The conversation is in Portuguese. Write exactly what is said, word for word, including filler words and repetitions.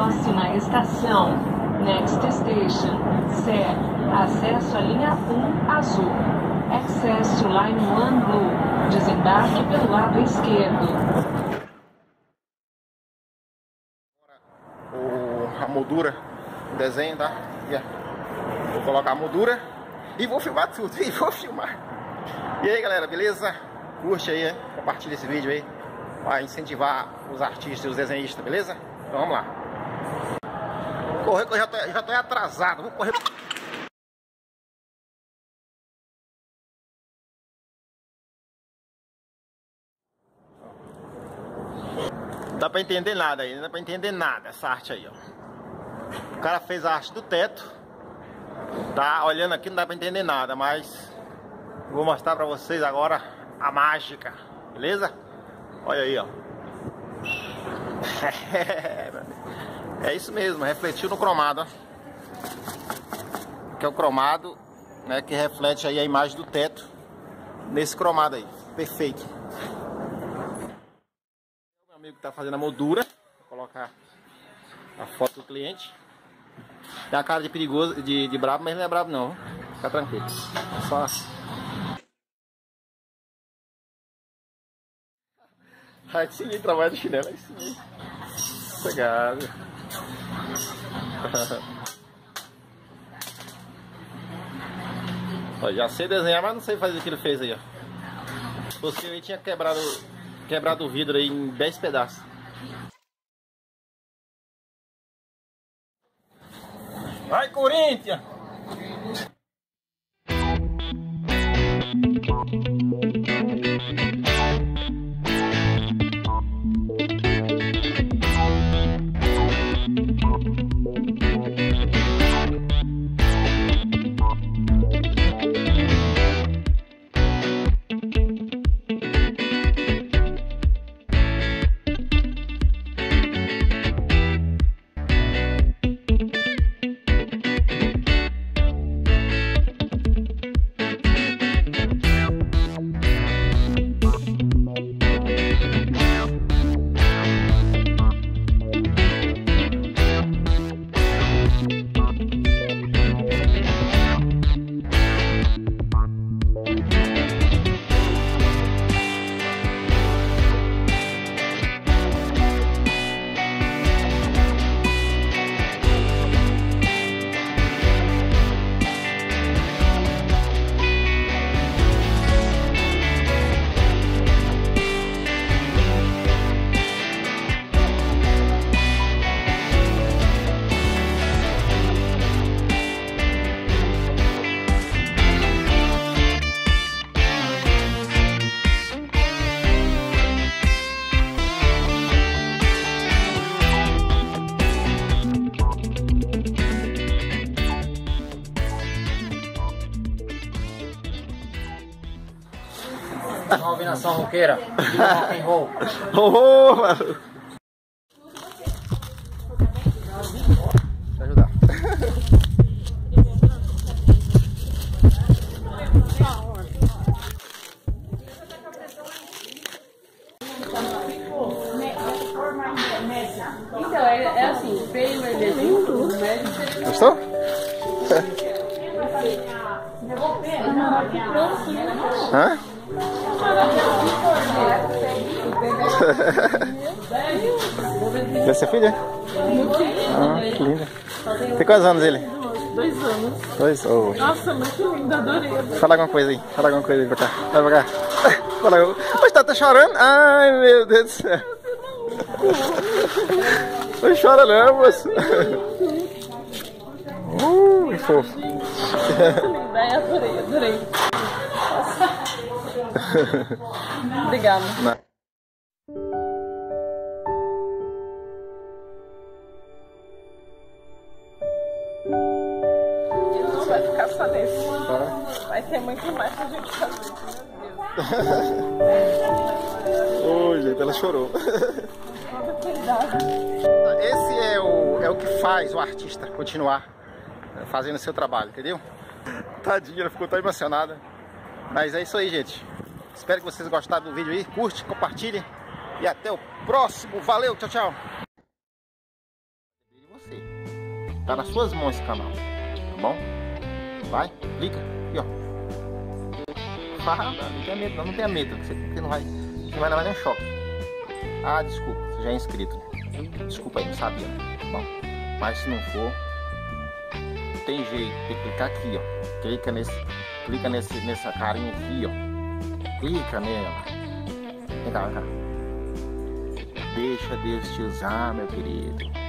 Próxima estação, Next Station, Sé, acesso à linha um azul. Access to Line um Blue, desembarque pelo lado esquerdo. O, a moldura, o desenho, tá? Vou colocar a moldura e vou filmar tudo, e vou filmar. E aí galera, beleza? Curte aí, hein? Compartilha esse vídeo aí para incentivar os artistas e os desenhistas, beleza? Então vamos lá. Correr que eu já tô, já tô atrasado, vou correr. Não dá pra entender nada aí, não dá pra entender nada essa arte aí, ó. O cara fez a arte do teto. Tá olhando aqui, não dá pra entender nada, mas vou mostrar pra vocês agora a mágica, beleza? Olha aí, ó. É isso mesmo, refletiu no cromado, ó. Que é o cromado, né, que reflete aí a imagem do teto nesse cromado aí, perfeito. O meu amigo que tá fazendo a moldura, vou colocar a foto do cliente. Tem a cara de perigoso, de, de brabo, mas não é brabo não, fica tranquilo. Só... Ai, sim, trabalha de chinelo, aí sim. Sossegado. Ó, já sei desenhar, mas não sei fazer o que ele fez aí, ó. Se fosse eu, tinha quebrado, quebrado o vidro aí em dez pedaços. Vai, Corinthians! Uma combinação roqueira de rock and roll. Oh, mano. Deixa eu ajudar. Então, é, é assim, feio, vermelhinho, tudo. Gostou? Hã? Essa é filha? Ah, que linda. Tem quantos anos ele? Dois anos. Dois? Oh. Nossa, muito linda, adorei. Fala alguma coisa aí. Fala alguma coisa aí pra cá. Vai pra cá. Fala alguma coisa. Mas tá, tá chorando? Ai, meu Deus do céu. Não chora não, moço. Uh, que fofo. Muito linda, é, adorei, adorei. Obrigada. Não. Ele não vai ficar só nesse. Tá. Vai ter muito mais pra gente fazer. Ô, oh, gente, ela chorou. Esse é o, é o que faz o artista continuar fazendo o seu trabalho, entendeu? Tadinha, ela ficou tão emocionada. Mas é isso aí, gente. Espero que vocês gostaram do vídeo aí. Curte, compartilhe. E até o próximo. Valeu, tchau, tchau. Tá nas suas mãos esse canal, tá bom? Vai, clica aqui, ó. Ah, não, não tenha medo, não, não tenha medo, você, você não vai, você não vai levar nem choque. Ah, desculpa, você já é inscrito. Desculpa aí, não sabia, tá bom? Mas se não for, tem jeito, tem que clicar aqui, ó. Clica nesse, clica nesse, nessa carinha aqui, ó. Clica nela. Vem cá, vem cá. Deixa Deus te usar, meu querido.